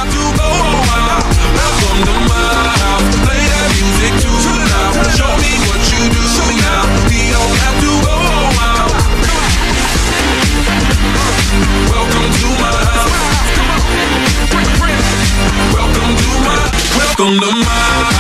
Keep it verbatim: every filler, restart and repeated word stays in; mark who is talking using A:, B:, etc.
A: have to go out. Welcome to my house. Play that music too loud. Show me what you do now. We don't have to go out. Welcome to my house. Welcome to my, welcome to my